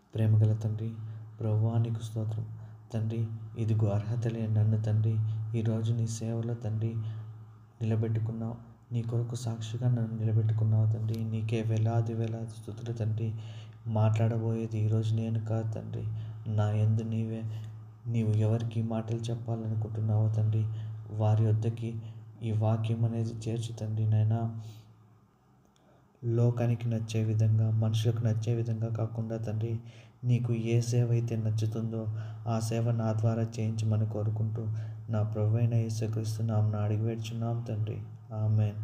ప్రేమగల తండ్రి, ప్రభువా నీకు స్తోత్రం. తండ్రి, ఇదిగో అర్హత లేని నన్ను తండ్రి ఈరోజు నీ సేవలో తండ్రి నిలబెట్టుకున్నావు. నీ కొరకు సాక్షిగా నన్ను నిలబెట్టుకున్నావు తండ్రి. నీకే వేలాది వేలాది స్తుతులు తండ్రి. మాట్లాడబోయేది ఈరోజు నేను కాదు తండ్రి, నా యందు నీవు ఎవరికి మాటలు చెప్పాలనుకుంటున్నావో తండ్రి వారి వద్దకి ఈ వాక్యం అనేది చేర్చు తండ్రి. నాయనా, లోకానికి నచ్చే విధంగా, మనుషులకు నచ్చే విధంగా కాకుండా తండ్రి, నీకు ఏ సేవ అయితే నచ్చుతుందో ఆ సేవ నా ద్వారా చేయించమని కోరుకుంటూ నా ప్రభువైన యేసుక్రీస్తు నామమున అడిగి వేడుచున్నాం తండ్రి. ఆమేన్.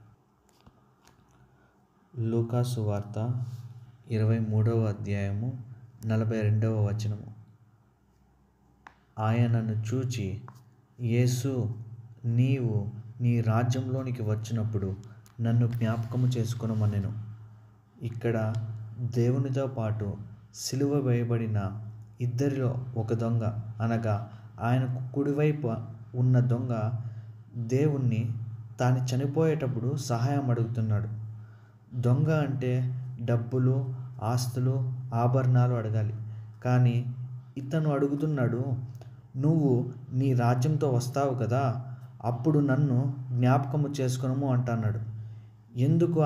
లూకా సువార్త 23వ అధ్యాయము 42వ వచనము. ఆయనను చూచి యేసు, నీవు నీ రాజ్యంలోనికి వచ్చినప్పుడు నన్ను జ్ఞాపకము చేసుకొనుమనెను. ఇక్కడ దేవునితో పాటు సిలువ వేయబడిన ఇద్దరిలో ఒక దొంగ, అనగా ఆయనకు కుడివైపు ఉన్న దొంగ దేవుణ్ణి తాను చనిపోయేటప్పుడు సహాయం అడుగుతున్నాడు. దొంగ అంటే డబ్బులు, ఆస్తులు, ఆభరణాలు అడగాలి. కానీ ఇతను అడుగుతున్నాడు, నువ్వు నీ రాజ్యంతో వస్తావు కదా, అప్పుడు నన్ను జ్ఞాపకము చేసుకొనుము అంటున్నాడు. ఎందుకు?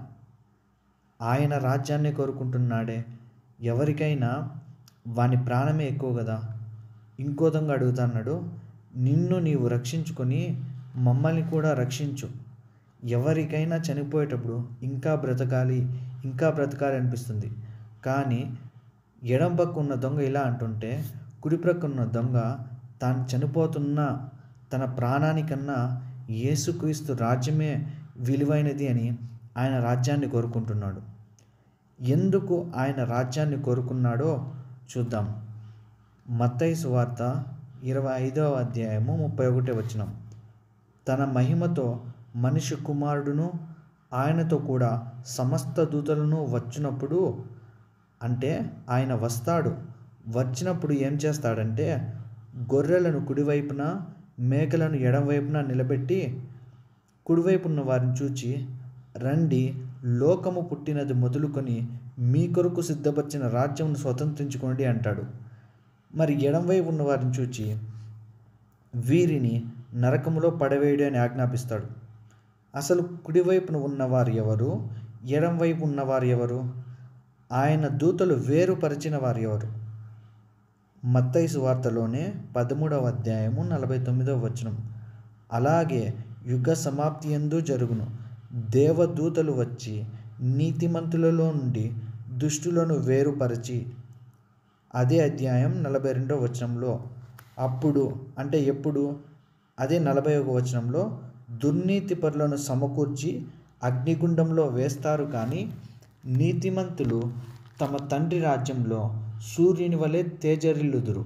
ఆయన రాజ్యాన్ని కోరుకుంటున్నాడే. ఎవరికైనా వాని ప్రాణమే ఎక్కువ కదా. ఇంకో దొంగ అడుగుతున్నాడు, నిన్ను నీవు రక్షించుకొని మమ్మల్ని కూడా రక్షించు. ఎవరికైనా చనిపోయేటప్పుడు ఇంకా బ్రతకాలి అనిపిస్తుంది. కానీ ఎడం పక్క ఉన్న దొంగ ఇలా అంటుంటే, కుడి ప్రక్క ఉన్న దొంగ తాను చనిపోతున్న తన ప్రాణానికన్నా యేసుక్రీస్తు రాజ్యమే విలువైనది అని ఆయన రాజ్యాన్ని కోరుకుంటున్నాడు. ఎందుకు ఆయన రాజ్యాన్ని కోరుకున్నాడో చూద్దాం. మత్తయి సువార్త 25వ అధ్యాయము 31వ వచనం. తన మహిమతో మనిషి కుమారుడును ఆయనతో కూడా సమస్త దూతలను వచ్చినప్పుడు, అంటే ఆయన వస్తాడు. వచ్చినప్పుడు ఏం చేస్తాడంటే, గొర్రెలను కుడివైపున, మేకలను ఎడమవైపున నిలబెట్టి కుడివైపు ఉన్న వారిని చూచి, రండి, లోకము పుట్టినది మొదలుకొని మీ కొరకు సిద్ధపరిచిన రాజ్యమును స్వతంత్రించుకోండి అంటాడు. మరి ఎడమవైపు ఉన్న వారిని చూచి, వీరిని నరకములో పడవేయడు అని ఆజ్ఞాపిస్తాడు. అసలు కుడివైపున ఉన్నవారు ఎవరు, ఎడంవైపు ఉన్నవారు ఎవరు? ఆయన దూతలు వేరుపరిచిన వారు ఎవరు? మత్తయి సువార్తలోనే 13వ అధ్యాయము 49వ వచనం. అలాగే యుగ సమాప్తి యందు జరుగును, దేవదూతలు వచ్చి నీతిమంతులలో నుండి దుష్టులను వేరుపరిచి. అదే అధ్యాయం 42వ వచనంలో. అప్పుడు అంటే ఎప్పుడు? అదే 41వ వచనంలో, దుర్నీతిపరులను సమకూర్చి అగ్నిగుండంలో వేస్తారు, కానీ నీతిమంతులు తమ తండ్రి రాజ్యంలో సూర్యుని వలె తేజరిల్లుదురు.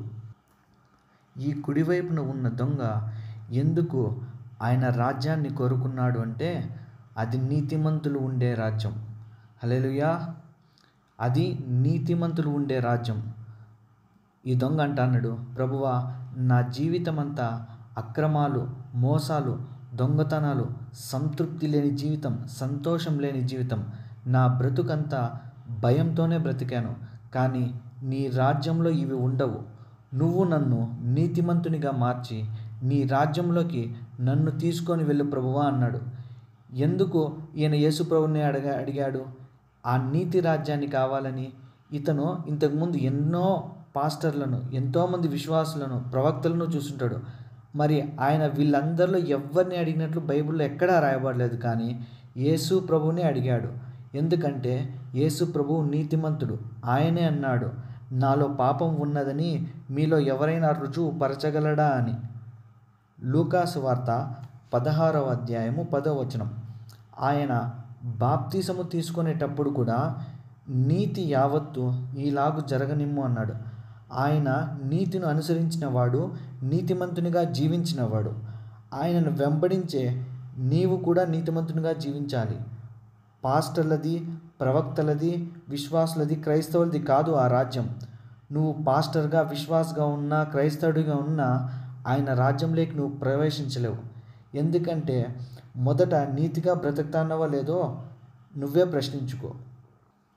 ఈ కుడివైపున ఉన్న దొంగ ఎందుకు ఆయన రాజ్యాన్ని కోరుకున్నాడు అంటే, అది నీతిమంతులు ఉండే రాజ్యం. హల్లెలూయా! అది నీతిమంతులు ఉండే రాజ్యం. ఈ దొంగ అంటున్నాడు, ప్రభువా, నా జీవితం అంతా అక్రమాలు, మోసాలు, దొంగతనాలు, సంతృప్తి లేని జీవితం, సంతోషం లేని జీవితం, నా బ్రతుకంతా భయంతోనే బ్రతికాను. కానీ నీ రాజ్యంలో ఇవి ఉండవు. నువ్వు నన్ను నీతిమంతునిగా మార్చి నీ రాజ్యంలోకి నన్ను తీసుకొని వెళ్ళు ప్రభువా అన్నాడు. ఎందుకు ఈయన యేసు ప్రభువుని అడిగాడు? ఆ నీతి రాజ్యాన్ని కావాలని. ఇతను ఇంతకుముందు ఎన్నో పాస్టర్లను, ఎంతోమంది విశ్వాసులను, ప్రవక్తలను చూసుంటాడు. మరి ఆయన వీళ్ళందరిలో ఎవరిని అడిగినట్లు బైబిల్లో ఎక్కడా రాయబడలేదు. కానీ యేసు ప్రభువుని అడిగాడు. ఎందుకంటే యేసు ప్రభువు నీతిమంతుడు. ఆయనే అన్నాడు, నాలో పాపం ఉన్నదని మీలో ఎవరైనా రుజువు పరచగలడా అని. లూకా సువార్త 16వ అధ్యాయము 10వ వచనం. ఆయన బాప్తిసము తీసుకునేటప్పుడు కూడా నీతి యావత్తు ఈలాగు జరగనిమ్ము అన్నాడు. ఆయన నీతిని అనుసరించిన వాడు, నీతిమంతునిగా జీవించినవాడు. ఆయనను వెంబడించే నీవు కూడా నీతిమంతునిగా జీవించాలి. పాస్టర్లది, ప్రవక్తలది, విశ్వాసులది, క్రైస్తవులది కాదు ఆ రాజ్యం. నువ్వు పాస్టర్గా, విశ్వాసగా ఉన్నా, క్రైస్తవుడిగా ఉన్నా ఆయన రాజ్యంలోకి నువ్వు ప్రవేశించలేవు. ఎందుకంటే మొదట నీతిగా బ్రతుకుతానవో లేదో నువ్వే ప్రశ్నించుకో.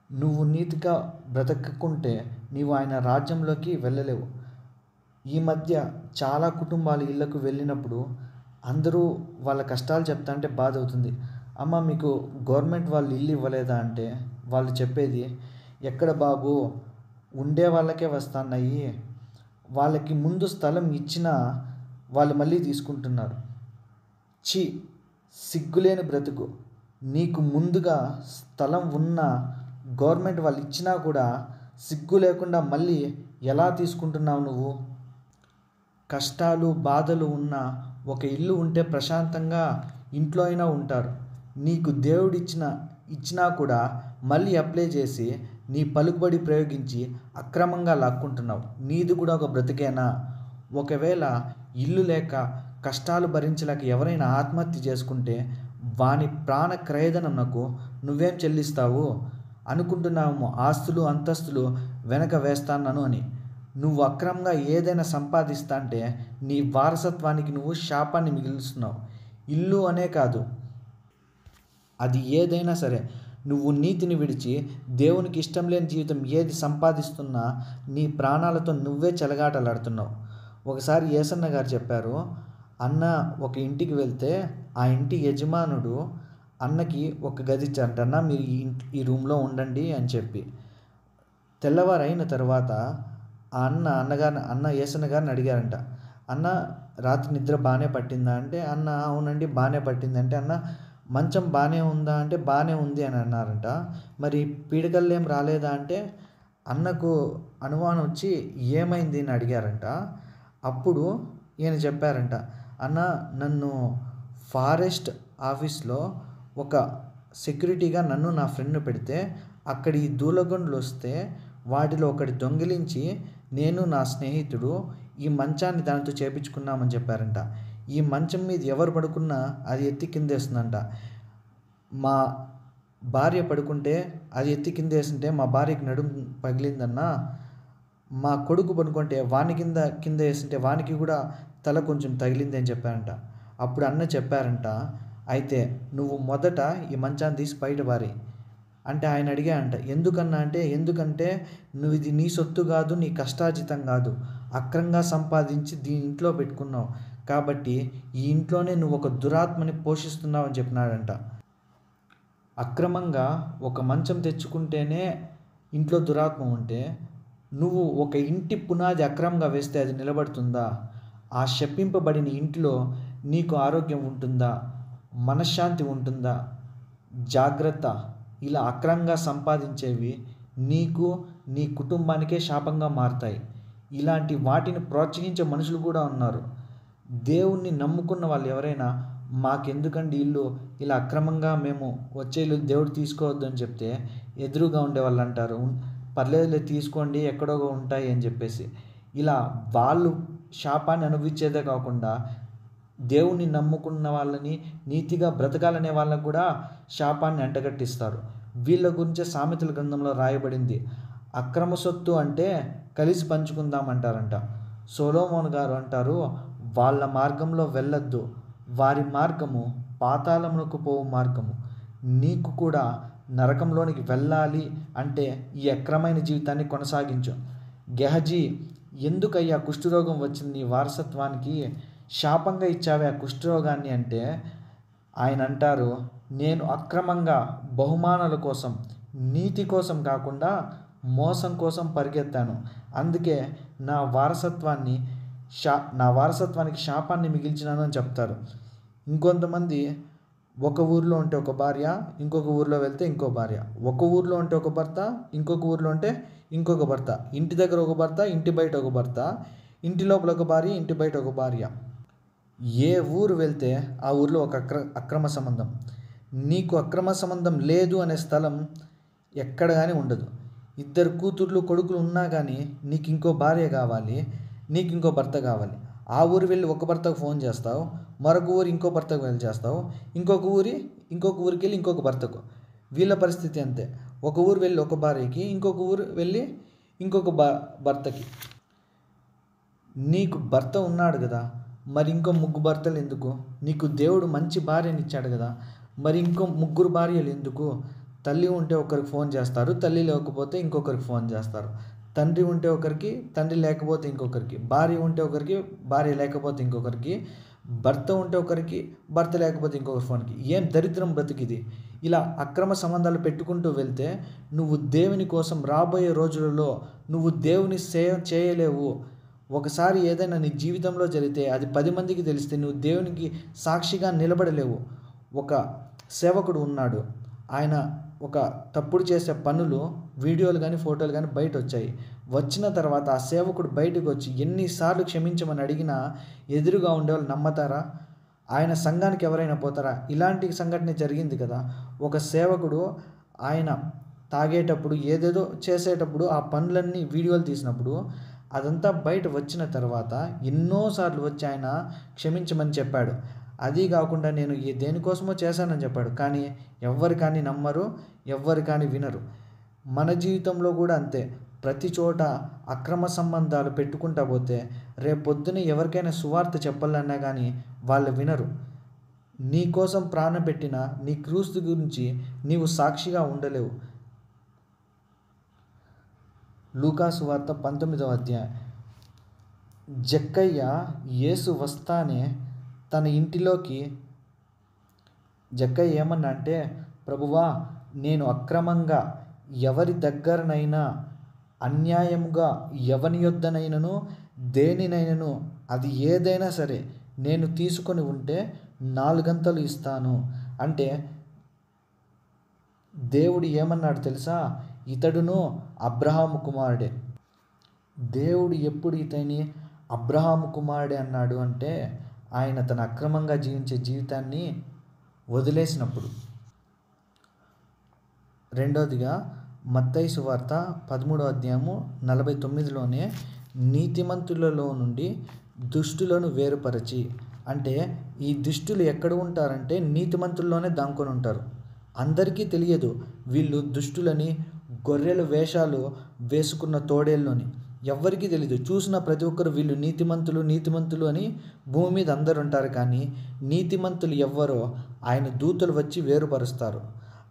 నువ్వు నీతిగా బ్రతకకుంటే నీవు ఆయన రాజ్యంలోకి వెళ్ళలేవు. ఈ మధ్య చాలా కుటుంబాలు ఇళ్ళకు వెళ్ళినప్పుడు అందరూ వాళ్ళ కష్టాలు చెప్తాంటే బాధ అవుతుంది. అమ్మ, మీకు గవర్నమెంట్ వాళ్ళు ఇల్లు ఇవ్వలేదా అంటే వాళ్ళు చెప్పేది, ఎక్కడ బాబు, ఉండే వాళ్ళకే వస్తున్నాయి, వాళ్ళకి ముందు స్థలం ఇచ్చినా వాళ్ళు మళ్ళీ తీసుకుంటున్నారు. ఛీ, సిగ్గులేని బ్రతుకు. నీకు ముందుగా స్థలం ఉన్న గవర్నమెంట్ వాళ్ళు ఇచ్చినా కూడా సిగ్గు లేకుండా మళ్ళీ ఎలా తీసుకుంటున్నావు నువ్వు? కష్టాలు బాధలు ఉన్న ఒక ఇల్లు ఉంటే ప్రశాంతంగా ఇంట్లో అయినా ఉంటారు. నీకు దేవుడు ఇచ్చినా కూడా మళ్ళీ అప్లై చేసి నీ పలుకుబడి ప్రయోగించి అక్రమంగా లాక్కుంటున్నావు. నీది కూడా ఒక బ్రతికేనా? ఒకవేళ ఇల్లు లేక కష్టాలు భరించలేక ఎవరైనా ఆత్మహత్య చేసుకుంటే వాని ప్రాణ క్రయధనమునకు నువ్వేం చెల్లిస్తావు? అనుకుంటున్నాము ఆస్తులు అంతస్తులు వెనక వేస్తాను అని. నువ్వు అక్రమంగా ఏదైనా సంపాదిస్తా అంటే నీ వారసత్వానికి నువ్వు శాపాన్ని మిగిలిస్తున్నావు. ఇల్లు అనే కాదు, అది ఏదైనా సరే, నువ్వు నీతిని విడిచి దేవునికి ఇష్టం లేని జీవితం ఏది సంపాదిస్తున్నా నీ ప్రాణాలతో నువ్వే చెలగాటలాడుతున్నావు. ఒకసారి యేసన్న గారు చెప్పారు, అన్న ఒక ఇంటికి వెళ్తే ఆ ఇంటి యజమానుడు అన్నకి ఒక గది ఇచ్చారంట. అన్న, మీరు ఈ రూమ్లో ఉండండి అని చెప్పి. తెల్లవారు అయిన తర్వాత ఆ అన్న యేసన్న గారిని అడిగారంట, అన్న, రాత్రి నిద్ర బాగానే పట్టిందా అంటే, అన్న అవునండి బాగానే పట్టింది అంటే, అన్న మంచం బాగానే ఉందా అంటే బాగానే ఉంది అని అన్నారంట. మరి పీడకలు ఏం రాలేదా అంటే, అన్నకు అనుమానం వచ్చి ఏమైంది అని అడిగారంట. అప్పుడు ఈయన చెప్పారంట, అన్న, నన్ను ఫారెస్ట్ ఆఫీస్లో ఒక సెక్యూరిటీగా నన్ను నా ఫ్రెండ్ను పెడితే అక్కడ ఈ దూలగొండలు వస్తే వాటిలో ఒకటి దొంగిలించి నేను నా స్నేహితుడు ఈ మంచాన్ని దానితో చేపించుకున్నామని చెప్పారంట. ఈ మంచం మీద ఎవరు పడుకున్నా అది ఎత్తి కిందేస్తుందంట. మా భార్య పడుకుంటే అది ఎత్తి కిందేస్తుంటే మా భార్యకి నడుము పగిలిందన్నా. మా కొడుకు పడుకుంటే వాని కింద వేస్తుంటే వానికి కూడా తల కొంచెం తగిలింది అని చెప్పారంట. అప్పుడు అన్న చెప్పారంట, అయితే నువ్వు మొదట ఈ మంచాన్ని తీసి బయట పారి అంటే ఆయన అడిగాడంట. ఎందుకన్నా అంటే, ఎందుకంటే నువ్వు ఇది నీ సొత్తు కాదు, నీ కష్టార్జితం కాదు, అక్రమంగా సంపాదించి దీని ఇంట్లో పెట్టుకున్నావు కాబట్టి ఈ ఇంట్లోనే నువ్వు ఒక దురాత్మని పోషిస్తున్నావు అని చెప్పినాడంట. అక్రమంగా ఒక మంచం తెచ్చుకుంటేనే ఇంట్లో దురాత్మ ఉంటే నువ్వు ఒక ఇంటి పునాది అక్రమంగా వేస్తే అది నిలబడుతుందా? ఆ శపింపబడిన ఇంటిలో నీకు ఆరోగ్యం ఉంటుందా? మనశ్శాంతి ఉంటుందా? జాగ్రత్త. ఇలా అక్రమంగా సంపాదించేవి నీకు నీ కుటుంబానికే శాపంగా మారుతాయి. ఇలాంటి వాటిని ప్రోత్సహించే మనుషులు కూడా ఉన్నారు. దేవుణ్ణి నమ్ముకున్న వాళ్ళు ఎవరైనా మాకెందుకండి ఇల్లు, ఇలా అక్రమంగా మేము వచ్చే ఇల్లు దేవుడు తీసుకోవద్దు అని చెప్తే ఎదురుగా ఉండే వాళ్ళు అంటారు, పర్లేదులే తీసుకోండి ఎక్కడో ఉంటాయి అని చెప్పేసి. ఇలా వాళ్ళు శాపాన్ని అనుభవించేదే కాకుండా దేవుణ్ణి నమ్ముకున్న వాళ్ళని, నీతిగా బ్రతకాలనే వాళ్ళకు కూడా శాపాన్ని అంటగట్టిస్తారు. వీళ్ళ గురించే సామెతల గ్రంథంలో రాయబడింది, అక్రమ సొత్తు అంటే కలిసి పంచుకుందామంటారంట. సొలొమోను గారు అంటారు, వాళ్ళ మార్గంలో వెళ్ళొద్దు, వారి మార్గము పాతాళమునకు పోవు మార్గము. నీకు కూడా నరకంలోనికి వెళ్ళాలి అంటే ఈ అక్రమైన జీవితాన్ని కొనసాగించు. గెహజీ, ఎందుకయ్యా కుష్ఠరోగం వచ్చింది నీ వారసత్వానికి? శాపంగా ఇచ్చావే ఆ కుష్ఠరోగాన్ని అంటే ఆయన అంటారు, నేను అక్రమంగా బహుమానాల కోసం, నీతి కోసం కాకుండా మోసం కోసం పరిగెత్తాను. అందుకే నా వారసత్వానికి శాపాన్ని మిగిల్చినాను అని చెప్తారు. ఇంకొంతమంది ఒక ఊరిలో ఉంటే ఒక భార్య, ఇంకొక ఊరిలో వెళ్తే ఇంకో భార్య, ఒక ఊరిలో ఉంటే ఒక భర్త, ఇంకొక ఊరిలో ఉంటే ఇంకొక భర్త, ఇంటి దగ్గర ఒక భర్త, ఇంటి బయట ఒక భర్త, ఇంటి లోపల ఒక భార్య, ఇంటి బయట ఒక భార్య. ఏ ఊరు వెళ్తే ఆ ఊరిలో ఒక అక్రమ సంబంధం. నీకు అక్రమ సంబంధం లేదు అనే స్థలం ఎక్కడ కానీ ఉండదు. ఇద్దరు కూతుర్లు కొడుకులు ఉన్నా కానీ నీకు ఇంకో భార్య కావాలి, నీకు ఇంకో భర్త కావాలి. ఆ ఊరు వెళ్ళి ఒక భర్తకు ఫోన్ చేస్తావు, మరొక ఊరు ఇంకో భర్తకు వెళ్ళి చేస్తావు, ఇంకొక ఊరికి వెళ్ళి ఇంకొక భర్తకు. వీళ్ళ పరిస్థితి అంతే. ఒక ఊరు వెళ్ళి ఒక భార్యకి, ఇంకొక ఊరు వెళ్ళి ఇంకొక భర్తకి. నీకు భర్త ఉన్నాడు కదా, మరి ఇంకో 3 భర్తలు ఎందుకు? నీకు దేవుడు మంచి భార్యని ఇచ్చాడు కదా, మరి ఇంకో 3 భార్యలు ఎందుకు? తల్లి ఉంటే ఒకరికి ఫోన్ చేస్తారు, తల్లి లేకపోతే ఇంకొకరికి ఫోన్ చేస్తారు. తండ్రి ఉంటే ఒకరికి, తండ్రి లేకపోతే ఇంకొకరికి, భార్య ఉంటే ఒకరికి, భార్య లేకపోతే ఇంకొకరికి, భర్త ఉంటే ఒకరికి, భర్త లేకపోతే ఇంకొకరి ఫోన్కి. ఏం దరిద్రం బ్రతికిది. ఇలా అక్రమ సంబంధాలు పెట్టుకుంటూ వెళ్తే నువ్వు దేవుని కోసం రాబోయే రోజులలో నువ్వు దేవుని సేవ చేయలేవు. ఒకసారి ఏదైనా నీ జీవితంలో జరిగితే అది 10 మందికి తెలిస్తే నువ్వు దేవునికి సాక్షిగా నిలబడలేవు. ఒక సేవకుడు ఉన్నాడు. ఆయన ఒక తప్పుడు చేసే పనులు వీడియోలు కానీ ఫోటోలు కానీ బయట వచ్చాయి. వచ్చిన తర్వాత ఆ సేవకుడు బయటకు వచ్చి ఎన్నిసార్లు క్షమించమని అడిగినా ఎదురుగా ఉండేవాళ్ళు నమ్మతారా? ఆయన సంఘానికి ఎవరైనా పోతారా? ఇలాంటి సంఘటన జరిగింది కదా. ఒక సేవకుడు ఆయన తాగేటప్పుడు ఏదేదో చేసేటప్పుడు ఆ పనులన్నీ వీడియోలు తీసినప్పుడు అదంతా బయట వచ్చిన తర్వాత ఎన్నోసార్లు వచ్చి ఆయన క్షమించమని చెప్పాడు. అది కాకుండా నేను దేనికోసమో చేశానని చెప్పాడు. కానీ ఎవ్వరు కానీ నమ్మరు, ఎవ్వరు కానీ వినరు. మన జీవితంలో కూడా అంతే. ప్రతి చోట అక్రమ సంబంధాలు పెట్టుకుంటా పోతే రేపొద్దున ఎవరికైనా సువార్త చెప్పాలన్నా కానీ వాళ్ళు వినరు. నీ కోసం ప్రాణం పెట్టిన నీ క్రీస్తు గురించి నీవు సాక్షిగా ఉండలేవు. లూకా సువార్త 19వ అధ్యాయం. జక్కయ్య యేసు వస్తానే తన ఇంటిలోకి జక్కయ్య ఏమన్నా అంటే, ప్రభువా, నేను అక్రమంగా ఎవరి దగ్గరనైనా అన్యాయముగా ఎవని యొద్దనైనను దేనినైనను అది ఏదైనా సరే నేను తీసుకొని ఉంటే 4 అంతలు ఇస్తాను అంటే దేవుడు ఏమన్నాడు తెలుసా? ఇతడును అబ్రహాము కుమారుడే. దేవుడు ఎప్పుడు ఇతని అబ్రహాము కుమారుడే అన్నాడు అంటే ఆయన తన అక్రమంగా జీవించే జీవితాన్ని వదిలేసినప్పుడు. రెండోదిగా మత్తయి సువార్త 13వ అధ్యాయము 49లోనే నీతిమంతులలో నుండి దుష్టులను వేరుపరచి, అంటే ఈ దుష్టులు ఎక్కడ ఉంటారంటే నీతిమంతుల్లోనే దాంకొని ఉంటారు. అందరికీ తెలియదు వీళ్ళు దుష్టులని, గొర్రెల వేషాలు వేసుకున్న తోడేళ్ళని ఎవ్వరికీ తెలియదు. చూసిన ప్రతి ఒక్కరు వీళ్ళు నీతిమంతులు నీతిమంతులు అని భూమి మీద అందరు ఉంటారు. కానీ నీతిమంతులు ఎవ్వరో ఆయన దూతలు వచ్చి వేరుపరుస్తారు.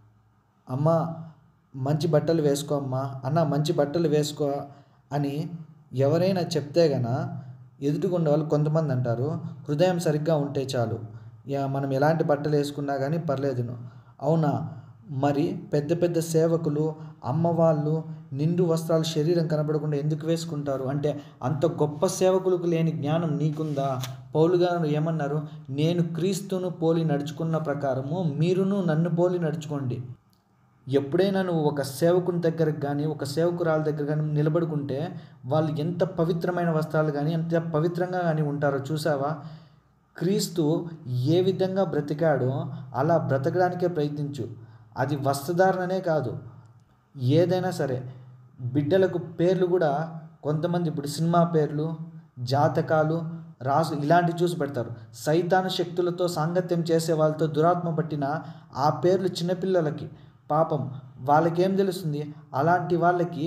అమ్మ మంచి బట్టలు వేసుకో, అమ్మా అన్న మంచి బట్టలు వేసుకో అని ఎవరైనా చెప్తే గన ఎదుటికున్న వాళ్ళు కొంతమంది అంటారు, హృదయం సరిగ్గా ఉంటే చాలు, మనం ఎలాంటి బట్టలు వేసుకున్నా కానీ పర్లేదు. అవునా? మరి పెద్ద పెద్ద సేవకులు, అమ్మవాళ్ళు నిండు వస్త్రాలు శరీరం కనబడకుండా ఎందుకు వేసుకుంటారు అంటే అంత గొప్ప సేవకులకు లేని జ్ఞానం నీకుందా? పౌలు గారు ఏమన్నారు? నేను క్రీస్తును పోలి నడుచుకున్న ప్రకారము మీరును నన్ను పోలి నడుచుకోండి. ఎప్పుడైనా నువ్వు ఒక సేవకుని దగ్గరకు కానీ ఒక సేవకురాల దగ్గర కానీ నిలబడుకుంటే వాళ్ళు ఎంత పవిత్రమైన వస్త్రాలు కానీ ఎంత పవిత్రంగా కానీ ఉంటారో చూసావా? క్రీస్తు ఏ విధంగా బ్రతికాడో అలా బ్రతకడానికే ప్రయత్నించు. అది వస్త్రధారణనే కాదు, ఏదైనా సరే. బిడ్డలకు పేర్లు కూడా కొంతమంది ఇప్పుడు సినిమా పేర్లు, జాతకాలు రాసు ఇలాంటివి చూసి పెడతారు. సైతాను శక్తులతో సాంగత్యం చేసే వాళ్ళతో దురాత్మ పట్టిన ఆ పేర్లు చిన్నపిల్లలకి పాపం వాళ్ళకేం తెలుస్తుంది? అలాంటి వాళ్ళకి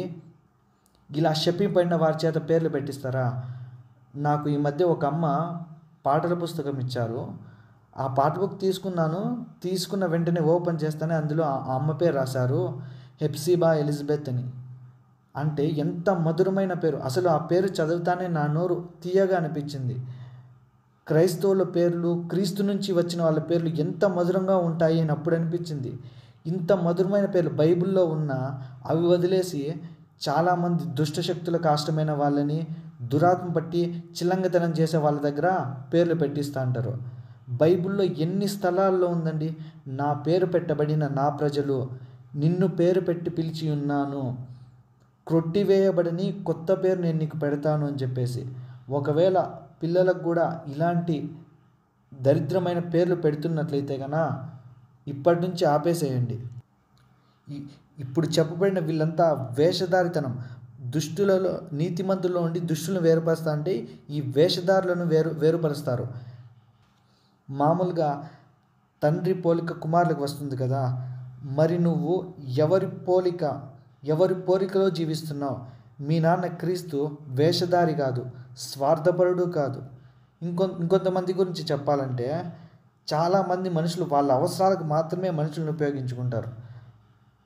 ఇలా శపింపడిన వారి చేత పేర్లు పెట్టిస్తారా? నాకు ఈ మధ్య ఒక అమ్మ పాటల పుస్తకం ఇచ్చారు. ఆ పాట బుక్ తీసుకున్న వెంటనే ఓపెన్ చేస్తేనే అందులో ఆ అమ్మ పేరు రాశారు, హెప్సిబా ఎలిజబెత్ అని. అంటే ఎంత మధురమైన పేరు. అసలు ఆ పేరు చదువుతానే నా నోరు తీయగా అనిపించింది. క్రైస్తవుల పేర్లు, క్రీస్తు నుంచి వచ్చిన వాళ్ళ పేర్లు ఎంత మధురంగా ఉంటాయి అని అప్పుడు అనిపించింది. ఇంత మధురమైన పేర్లు బైబిల్లో ఉన్న అవి వదిలేసి చాలామంది దుష్టశక్తులకు ఆష్టమైన వాళ్ళని, దురాత్మ పట్టి చిల్లంగతనం చేసే వాళ్ళ దగ్గర పేర్లు పెట్టిస్తూ అంటారు. బైబిల్లో ఎన్ని స్థలాల్లో ఉందండి, నా పేరు పెట్టబడిన నా ప్రజలు, నిన్ను పేరు పెట్టి పిలిచి ఉన్నాను, క్రొట్టివేయబడని కొత్త పేరు నేను నీకు పెడతాను అని చెప్పేసి. ఒకవేళ పిల్లలకు కూడా ఇలాంటి దరిద్రమైన పేర్లు పెడుతున్నట్లయితే కన్నా ఇప్పటి నుంచి ఆపేసేయండి. ఇప్పుడు చెప్పబడిన వీళ్ళంతా వేషధారితనం. దుష్టులలో నీతిమంతుల్లో ఉండి దుష్టులను వేరుపరుస్తా అంటే ఈ వేషధారులను వేరుపరుస్తారు. మామూలుగా తండ్రి పోలిక కుమారులకు వస్తుంది కదా. మరి నువ్వు ఎవరి పోలికలో జీవిస్తున్నావు? మీ నాన్న క్రీస్తు వేషధారి కాదు, స్వార్థపరుడు కాదు. ఇంకొంతమంది గురించి చెప్పాలంటే చాలామంది మనుషులు వాళ్ళ అవసరాలకు మాత్రమే మనుషులను ఉపయోగించుకుంటారు.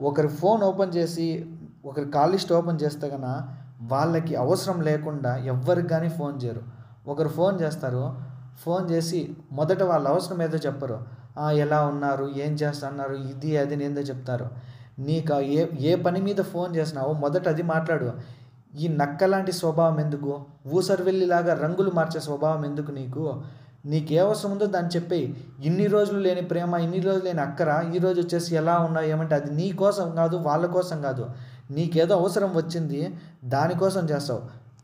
ఒకరి ఫోన్ ఓపెన్ చేసి ఒకరి కాల్ లిస్ట్ ఓపెన్ చేస్తే కన్నా వాళ్ళకి అవసరం లేకుండా ఎవ్వరికి కానీ ఫోన్ చేయరు. ఒకరు ఫోన్ చేస్తారు, ఫోన్ చేసి మొదట వాళ్ళ అవసరం ఏదో చెప్పరు. ఎలా ఉన్నారు, ఏం చేస్తున్నారు, ఇది అది ఏందో చెప్తారు. నీకు ఏ పని మీద ఫోన్ చేసినావో మొదట అది మాట్లాడు. ఈ నక్కలాంటి స్వభావం ఎందుకు? ఊసరవెల్లిలాగా రంగులు మార్చే స్వభావం ఎందుకు నీకు? నీకే అవసరం ఉందో దాన్ని చెప్పేయి. ఇన్ని రోజులు లేని ప్రేమ, ఇన్ని రోజులు లేని అక్కర ఈరోజు వచ్చేసి ఎలా ఉన్నావు ఏమంటే అది నీ కోసం కాదు, వాళ్ళ కోసం కాదు. నీకేదో అవసరం వచ్చింది, దానికోసం చేస్తావు.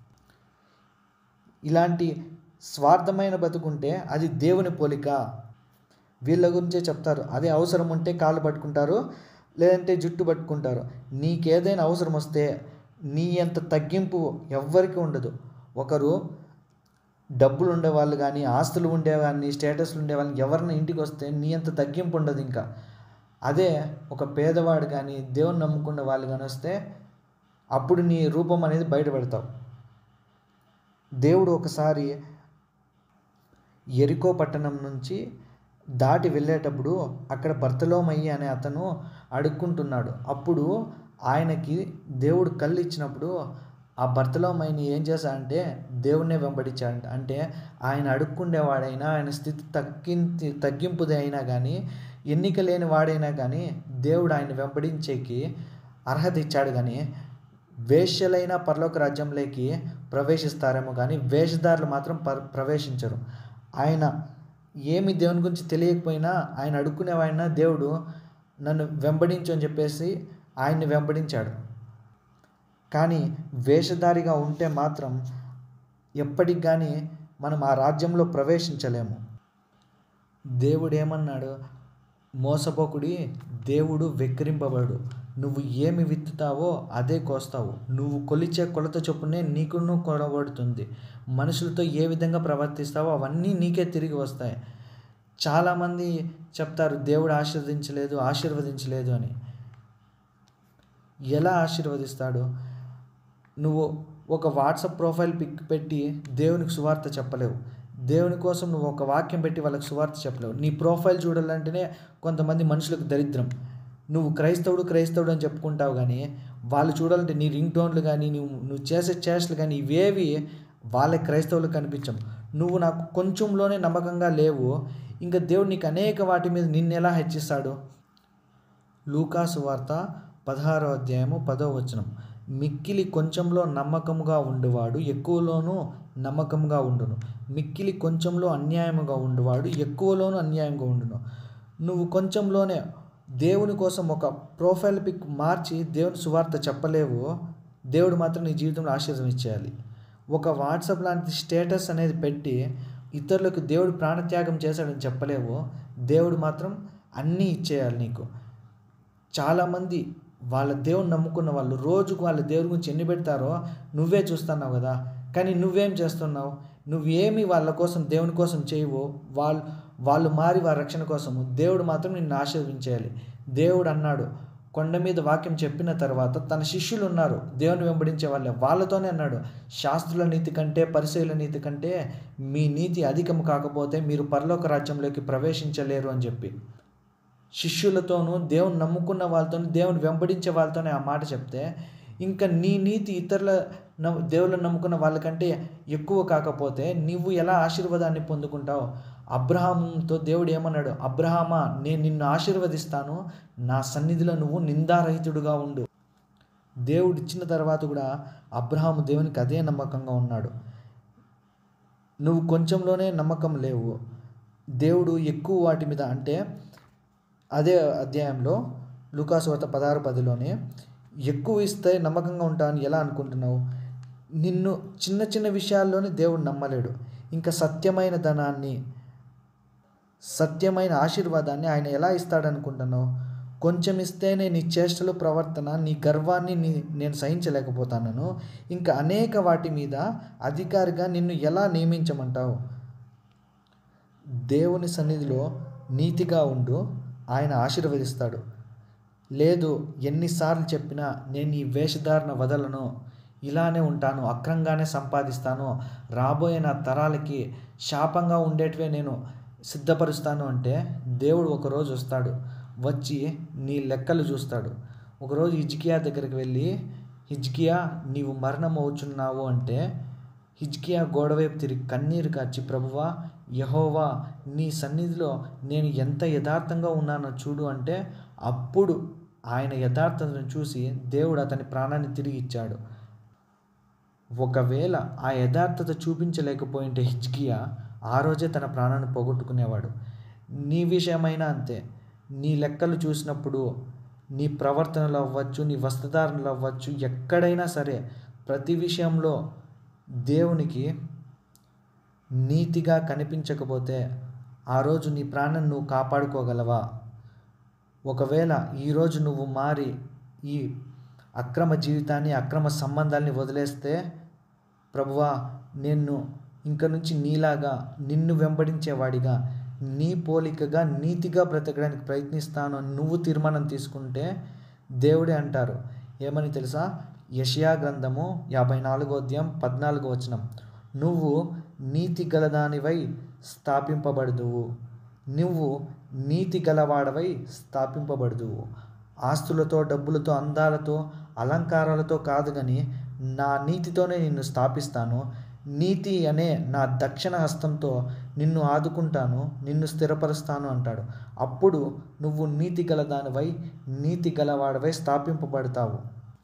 ఇలాంటి స్వార్థమైన బతుకుంటే అది దేవుని పోలిక. వీళ్ళ గురించే చెప్తారు. అదే అవసరం ఉంటే కాళ్ళు పట్టుకుంటారు, లేదంటే జుట్టు పట్టుకుంటారు. నీకేదైనా అవసరం వస్తే నీ అంత తగ్గింపు ఎవ్వరికి ఉండదు. ఒకరు డబ్బులు ఉండేవాళ్ళు కానీ, ఆస్తులు ఉండేవాళ్ళని, స్టేటస్లు ఉండేవాళ్ళని ఎవరిని ఇంటికి వస్తే నీ అంత తగ్గింపు ఉండదు. ఇంకా అదే ఒక పేదవాడు కానీ, దేవుని నమ్ముకున్న వాళ్ళు కానీ వస్తే అప్పుడు నీ రూపం అనేది బయటపెడతావు. దేవుడు ఒకసారి యెరికో పట్టణం నుంచి దాటి వెళ్ళేటప్పుడు అక్కడ బర్తలోమయి అనే అతను అడుక్కుంటున్నాడు. అప్పుడు ఆయనకి దేవుడు కళ్ళు ఇచ్చినప్పుడు ఆ బర్తలోమయిని ఏం చేశాడంటే దేవుణ్ణే వెంబడించాడంట. అంటే ఆయన అడుక్కుండేవాడైనా, ఆయన స్థితి తగ్గింపుది అయినా కానీ, ఎన్నిక లేని వాడైనా కానీ దేవుడు ఆయన వెంబడించేకి అర్హత ఇచ్చాడు. కానీ వేశ్యలైన పరలోక రాజ్యంలోకి ప్రవేశిస్తారేమో కానీ వేషధారులు మాత్రం ప్రవేశించరు. ఆయన ఏమి దేవుని గురించి తెలియకపోయినా ఆయన అడుక్కునేవాడినా దేవుడు నన్ను వెంబడించు అని చెప్పేసి ఆయన్ని వెంబడించాడు. కానీ వేషధారిగా ఉంటే మాత్రం ఎప్పటికి కానీ మనం ఆ రాజ్యంలో ప్రవేశించలేము. దేవుడు ఏమన్నాడు? మోసపోకుడి, దేవుడు వెక్కిరింపబడు. నువ్వు ఏమి విత్తుతావో అదే కోస్తావు. నువ్వు కొలిచే కొలత చొప్పునే నీకును కొలబడుతుంది. మనుషులతో ఏ విధంగా ప్రవర్తిస్తావో అవన్నీ నీకే తిరిగి వస్తాయి. చాలామంది చెప్తారు దేవుడు ఆశీర్వదించలేదు అని. ఎలా ఆశీర్వదిస్తాడు? నువ్వు ఒక వాట్సాప్ ప్రొఫైల్ పిక్ పెట్టి దేవునికి సువార్త చెప్పలేవు. దేవుని కోసం నువ్వు ఒక వాక్యం పెట్టి వాళ్ళకి సువార్త చెప్పలేవు. నీ ప్రొఫైల్ చూడాలంటేనే కొంతమంది మనుషులకు దరిద్రం. నువ్వు క్రైస్తవుడు అని చెప్పుకుంటావు, కానీ వాళ్ళు చూడాలంటే నీ రింగ్ టోన్లు కానీ నువ్వు చేసే చేష్టలు కానీ ఇవేవి వాళ్ళకి క్రైస్తవులకు కనిపించవు. నువ్వు నాకు కొంచెంలోనే నమ్మకంగా లేవు, ఇంకా దేవుడు నీకు అనేక వాటి మీద నిన్ను ఎలా హెచ్చిస్తాడు? లూకా సువార్త 16వ అధ్యాయము 10వ వచనం. మిక్కిలి కొంచెంలో నమ్మకముగా ఉండువాడు ఎక్కువలోనూ నమ్మకముగా ఉండును. మిక్కిలి కొంచెంలో అన్యాయముగా ఉండువాడు ఎక్కువలోనూ అన్యాయంగా ఉండును. నువ్వు కొంచెంలోనే దేవుని కోసం ఒక ప్రొఫైల్ పిక్ మార్చి దేవుని సువార్త చెప్పలేవు, దేవుడు మాత్రం నీ జీవితంలో ఆశీర్వాదం ఇచ్చేయాలి. ఒక వాట్సాప్ లాంటి స్టేటస్ అనేది పెట్టి ఇతరులకు దేవుడు ప్రాణత్యాగం చేశాడని చెప్పలేవు, దేవుడు మాత్రం అన్నీ ఇచ్చేయాలి నీకు. చాలామంది వాళ్ళ దేవుని నమ్ముకున్న వాళ్ళు రోజుకు వాళ్ళ దేవుడి గురించి ఎన్ని పెడతారో నువ్వే చూస్తున్నావు కదా. కానీ నువ్వేం చేస్తున్నావు? నువ్వేమి వాళ్ళ కోసం దేవుని కోసం చేయవు. వాళ్ళు మారి వారి రక్షణ కోసము. దేవుడు మాత్రం నిన్ను ఆశీర్వదించేయాలి. దేవుడు అన్నాడు, కొండ మీద వాక్యం చెప్పిన తర్వాత తన శిష్యులు ఉన్నారు దేవుని వెంబడించే వాళ్ళే, వాళ్ళతోనే అన్నాడు, శాస్త్రుల నీతి కంటే పరిసయ్యుల నీతి కంటే మీ నీతి అధికము కాకపోతే మీరు పరలోక రాజ్యంలోకి ప్రవేశించలేరు అని చెప్పి శిష్యులతోనూ దేవుని నమ్ముకున్న వాళ్ళతోనూ దేవుని వెంబడించే వాళ్ళతోనే ఆ మాట చెప్తే, ఇంకా నీ నీతి ఇతరుల దేవుళ్ళని నమ్ముకున్న వాళ్ళకంటే ఎక్కువ కాకపోతే నువ్వు ఎలా ఆశీర్వాదాన్ని పొందుకుంటావు? అబ్రహాముతో దేవుడు ఏమన్నాడు? అబ్రహామా, నేను నిన్ను ఆశీర్వదిస్తాను, నా సన్నిధిలో నువ్వు నిందారహితుడుగా ఉండు. దేవుడు ఇచ్చిన తర్వాత కూడా అబ్రహాము దేవునికి అదే నమ్మకంగా ఉన్నాడు. నువ్వు కొంచెంలోనే నమ్మకం లేవు, దేవుడు ఎక్కువ వాటి మీద. అంటే అదే అధ్యాయంలో లూకా సువార్త 16:10లోనే ఎక్కువ ఇస్తే నమ్మకంగా ఉంటావని ఎలా అనుకుంటున్నావు? నిన్ను చిన్న చిన్న విషయాల్లోనే దేవుడు నమ్మలేడు, ఇంకా సత్యమైన ధనాన్ని, సత్యమైన ఆశీర్వాదాన్ని ఆయన ఎలా ఇస్తాడనుకుంటున్నావు? కొంచెం ఇస్తేనే నీ చేష్టలు, ప్రవర్తన, నీ గర్వాన్ని నేను సహించలేకపోతాను, ఇంకా అనేక వాటి మీద అధికారిగా నిన్ను ఎలా నియమించమంటావు? దేవుని సన్నిధిలో నీతిగా ఉండు, ఆయన ఆశీర్వదిస్తాడు. లేదు, ఎన్నిసార్లు చెప్పినా నేను ఈ వేషధారణ వదలను, ఇలానే ఉంటాను, అక్రంగానే సంపాదిస్తాను, రాబోయే నా తరాలకి శాపంగా ఉండేటివే నేను సిద్ధపరుస్తాను అంటే దేవుడు ఒకరోజు వస్తాడు, వచ్చి నీ లెక్కలు చూస్తాడు. ఒకరోజు హిజ్కియా దగ్గరికి వెళ్ళి, హిజ్కియా నీవు మరణం అవుచున్నావు అంటే హిజ్కియా గోడవైపు తిరిగి కన్నీరు కార్చి, ప్రభువా యెహోవా నీ సన్నిధిలో నేను ఎంత యథార్థంగా ఉన్నానో చూడు అంటే అప్పుడు ఆయన యథార్థతను చూసి దేవుడు అతని ప్రాణాన్ని తిరిగి ఇచ్చాడు. ఒకవేళ ఆ యథార్థత చూపించలేకపోయింటే హిజ్కియా ఆ రోజే తన ప్రాణాన్ని పోగొట్టుకునేవాడు. నీ విషయమైనా అంతే. నీ లెక్కలు చూసినప్పుడు నీ ప్రవర్తనలు అవ్వచ్చు, నీ వస్త్రధారణలు అవ్వచ్చు, ఎక్కడైనా సరే ప్రతి విషయంలో దేవునికి నీతిగా కనిపించకపోతే ఆ రోజు నీ ప్రాణం నువ్వు కాపాడుకోగలవా? ఒకవేళ ఈరోజు నువ్వు మారి ఈ అక్రమ జీవితాన్ని, అక్రమ సంబంధాల్ని వదిలేస్తే, ప్రభువా నేను ఇంక నుంచి నీలాగా నిన్ను వెంబడించేవాడిగా, నీ పోలికగా నీతిగా బ్రతకడానికి ప్రయత్నిస్తాను అని నువ్వు తీర్మానం తీసుకుంటే దేవుడే అంటారు. ఏమని తెలుసా? యెషయా గ్రంథము 54వ అధ్యాయం 14వ వచనం, నువ్వు నీతి గలదానివై స్థాపింపబడుదువు, నువ్వు నీతి గలవాడవై స్థాపింపబడుదువు. ఆస్తులతో, డబ్బులతో, అందాలతో, అలంకారాలతో కాదు కానీ నా నీతితోనే నిన్ను స్థాపిస్తాను. నీతి అనే నా దక్షిణ హస్తంతో నిన్ను ఆదుకుంటాను, నిన్ను స్థిరపరుస్తాను అంటాడు. అప్పుడు నువ్వు నీతి గలదానివై, నీతి గలవాడవై స్థాపింపబడతావు.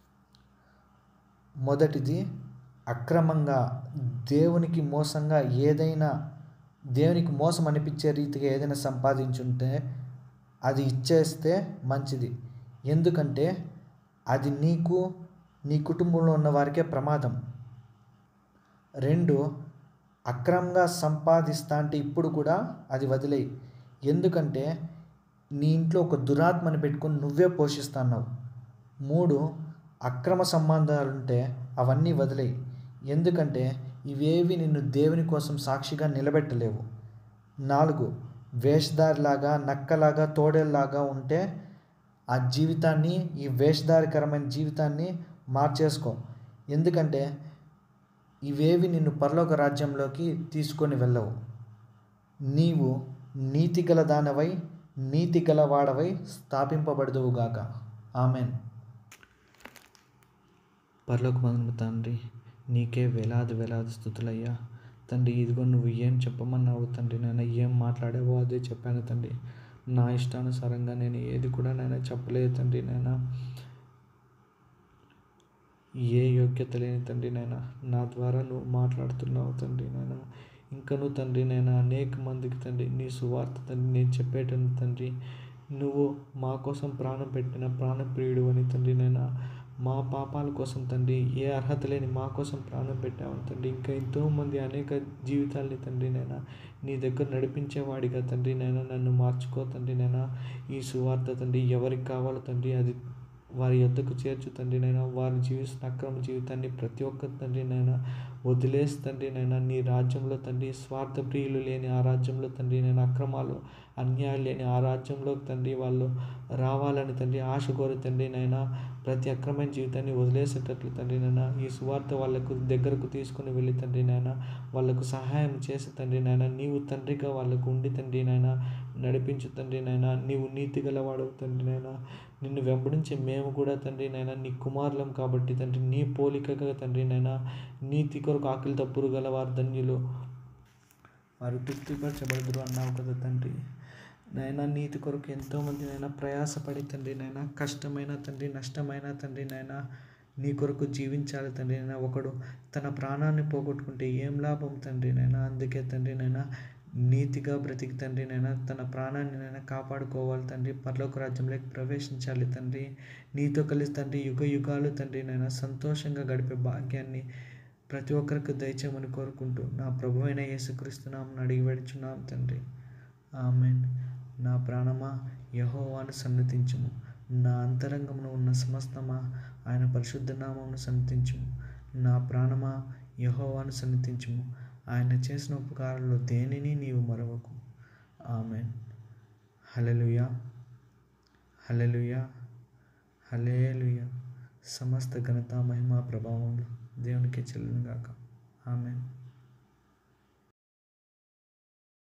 మొదటిది, అక్రమంగా దేవునికి మోసంగా ఏదైనా, దేవునికి మోసం అనిపించే రీతిగా ఏదైనా సంపాదించుంటే అది ఇచ్చేస్తే మంచిది. ఎందుకంటే అది నీకు, నీ కుటుంబంలో ఉన్న వారికే ప్రమాదం. 2, అక్రమంగా సంపాదిస్తా అంటే ఇప్పుడు కూడా అది వదిలేయి. ఎందుకంటే నీ ఇంట్లో ఒక దురాత్మని పెట్టుకొని నువ్వే పోషిస్తున్నావు. 3, అక్రమ సంబంధాలుంటే అవన్నీ వదిలేయి. ఎందుకంటే ఇవేవి నిన్ను దేవుని కోసం సాక్షిగా నిలబెట్టలేవు. 4, వేషధారిలాగా, నక్కలాగా, తోడేల్లాగా ఉంటే ఆ జీవితాన్ని, ఈ వేషధారికరమైన జీవితాన్ని మార్చేసుకో. ఎందుకంటే ఇవేవి నిన్ను పరలోక రాజ్యంలోకి తీసుకొని వెళ్ళవు. నీవు నీతి గల దానవై, నీతి గలవాడవై స్థాపింపబడుదువుగాక. ఆమెన్. పరలోకమందున్న తండ్రి, నీకే వేలాది వేలాది స్తుతులయ్యా. తండ్రి, ఇదిగో నువ్వు ఏం చెప్పమన్నావు తండ్రి, నేను ఏం మాట్లాడావో అదే చెప్పాను తండ్రి. నా ఇష్టానుసారంగా నేను ఏది కూడా నేను చెప్పలేదు తండ్రి. నేను ఏ యోగ్యత లేని తండ్రి, నేను నా ద్వారా నువ్వు మాట్లాడుతున్నావు తండ్రి. నేను ఇంకను తండ్రి, నేను అనేక మందికి తండ్రి నీ సువార్త తండ్రి నేను చెప్పేటందుకు తండ్రి, నువ్వు మా కోసం ప్రాణం పెట్టిన ప్రాణప్రియుడు అని తండ్రి, నేను మా పాపాల కోసం తండ్రి, ఏ అర్హత లేని మా కోసం ప్రాణం పెట్టావని తండ్రి, ఇంకా ఎంతోమంది అనేక జీవితాల్ని తండ్రి నేను నీ దగ్గర నడిపించేవాడిగా తండ్రి నేను నన్ను మార్చుకో తండ్రి. నేను ఈ సువార్త తండ్రి ఎవరికి కావాలో తండ్రి అది వారి యొద్దకు చేర్చు తండ్రి. నేను వారి జీవిస్తున్న అక్రమ జీవితాన్ని ప్రతి ఒక్క తండ్రి నేను వదిలేసి తండ్రి నేను నీ రాజ్యంలో తండ్రి, స్వార్థ ప్రియులు లేని ఆ రాజ్యంలో తండ్రి, నేను అక్రమాలు అన్యాయాలు లేని ఆ రాజ్యంలో తండ్రి వాళ్ళు రావాలని తండ్రి ఆశ కోరి తండ్రి నైనా ప్రతి అక్రమైన జీవితాన్ని వదిలేసేటట్లు తండ్రి నైనా ఈ సువార్త వాళ్ళకు దగ్గరకు తీసుకుని వెళ్ళి తండ్రి నైనా వాళ్ళకు సహాయం చేసి తండ్రి నైనా నీవు తండ్రిగా వాళ్ళకు ఉండి తండ్రి నైనా నడిపించు తండ్రి నైనా. నీవు నీతి గలవాడు తండ్రి నైనా, నిన్ను వెంబడించే మేము కూడా తండ్రి నైనా నీ కుమారులం కాబట్టి తండ్రి నీ పోలికగా తండ్రి నైనా నీతి కొరకు ఆకలి తప్పురు గల వారు ధన్యులు, వారు తృప్తిపరచబడుదురు అన్నావు కదా తండ్రి. నైనా నీతి కొరకు ఎంతోమంది నైనా ప్రయాసపడి తండ్రి నైనా కష్టమైన తండ్రి, నష్టమైన తండ్రి నైనా నీ కొరకు జీవించాలి తండ్రి నైనా. ఒకడు తన ప్రాణాన్ని పోగొట్టుకుంటే ఏం లాభం తండ్రి నైనా. అందుకే తండ్రి నైనా నీతిగా బ్రతికి తండ్రి నైనా తన ప్రాణాన్ని నైనా కాపాడుకోవాలి తండ్రి, పరలోక రాజ్యంలోకి ప్రవేశించాలి తండ్రి. నీతో కలిసి తండ్రి యుగ యుగాలు తండ్రి నైనా సంతోషంగా గడిపే భాగ్యాన్ని ప్రతి ఒక్కరికి దయచేయమని కోరుకుంటూ నా ప్రభువైన యేసుక్రీస్తు నామమున అడిగి వేడుచున్నాం తండ్రి. ఆమెన్. నా ప్రాణమా యెహోవాను సన్నుతించుము, నా అంతరంగమున ఉన్న సమస్తమా ఆయన పరిశుద్ధ నామమును సన్నుతించుము. నా ప్రాణమా యెహోవాను సన్నుతించుము, ఆయన చేసిన ఉపకారాల్లో దేనిని నీవు మరవకు. ఆమెన్. హల్లెలూయా, హల్లెలూయా, హల్లెలూయా. సమస్త ఘనత, మహిమ, ప్రభావములు దేవునికే చెల్లునుగాక. ఆమెన్.